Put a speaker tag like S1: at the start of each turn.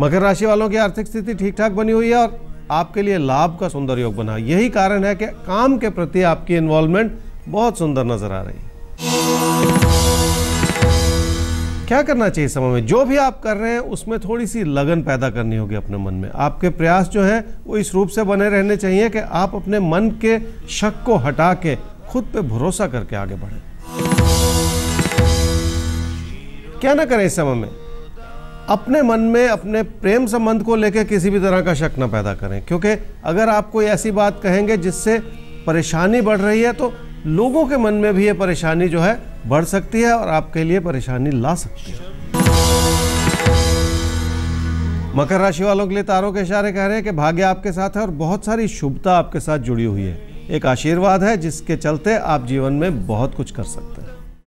S1: मकर राशि वालों की आर्थिक स्थिति ठीक ठाक बनी हुई है और आपके लिए लाभ का सुंदर योग बना। यही कारण है कि काम के प्रति आपकी इन्वॉल्वमेंट बहुत सुंदर नजर आ रही है। क्या करना चाहिए समय में? जो भी आप कर रहे हैं उसमें थोड़ी सी लगन पैदा करनी होगी अपने मन में। आपके प्रयास जो है वो इस रूप से बने रहने चाहिए कि आप अपने मन के शक को हटा के खुद पे भरोसा करके आगे बढ़ें। क्या ना करें इस समय में? अपने मन में अपने प्रेम संबंध को लेकर किसी भी तरह का शक न पैदा करें, क्योंकि अगर आप कोई ऐसी बात कहेंगे जिससे परेशानी बढ़ रही है तो लोगों के मन में भी ये परेशानी जो है बढ़ सकती है और आपके लिए परेशानी ला सकती है। मकर राशि वालों के लिए तारों के इशारे कह रहे हैं कि भाग्य आपके साथ है और बहुत सारी शुभता आपके साथ जुड़ी हुई है। एक आशीर्वाद है जिसके चलते आप जीवन में बहुत कुछ कर सकते हैं।